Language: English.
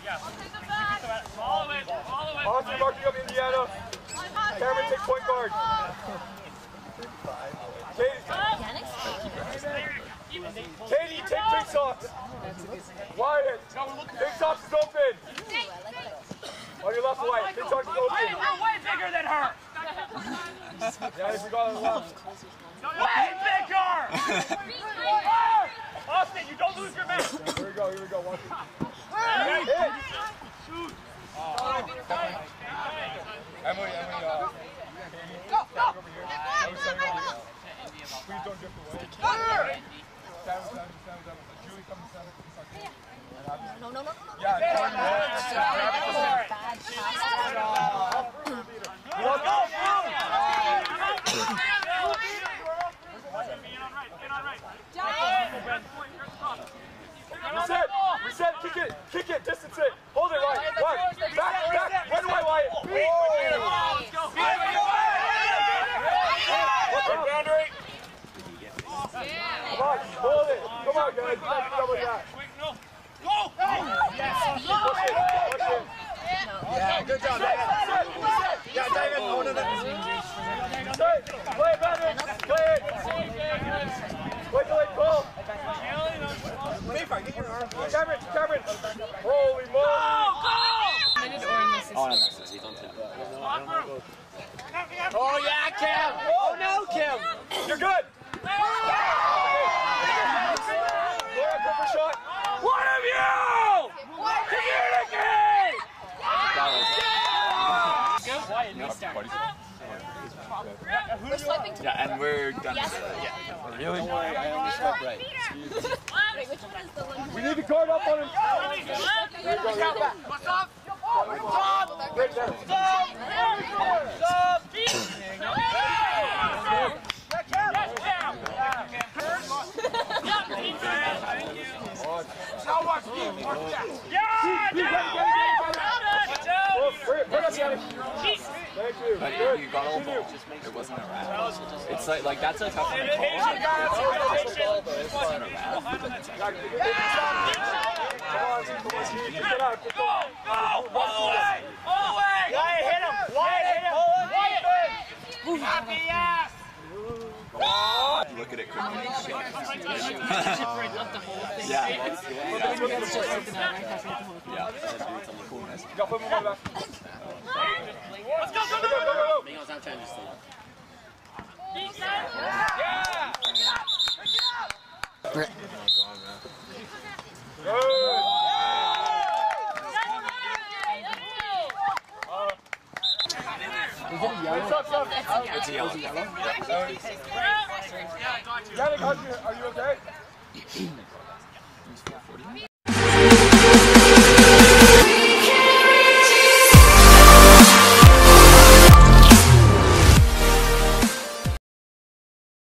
Austin marking up Indiana. Cameron takes point guard. Katie, take big socks. Wyatt, big socks is open. On your left, Wyatt. Big socks is open. We're way bigger than her. Yeah, you forgot on the left. Way bigger! Austin, you don't lose your match. Here we go, watch it. Hit! Shoot! Emily, Go! over here. Please don't drift away. Seven. Julie, come to seven. No. Yeah, Bad pass. Reset, kick it, distance it. Hold it right. Back. Run away, Wyatt. Let's go. Boundary. Come on, hold it. Come on, guys. Double that. Go! Push it. Yeah, good job, David. Yeah, David. Oh, no. Play it, Patrick. Play it. Wait till they call. Cameron. Holy moly. Oh, yeah, Kim. Oh, no, Kim. You're good. Yeah, good shot. One of you! Communicate! We're swiping to Yeah, and we're done. Yes. Really? Wait, which one is the one? We need to guard up on him. What's up? Right there. Thank you. But you got all ball. It wasn't a wrap. It's like that's a tough one to call. It wasn't a wrap. Look at it quickly. Yeah. Let's go! It's a yellow. Yannick, are you okay?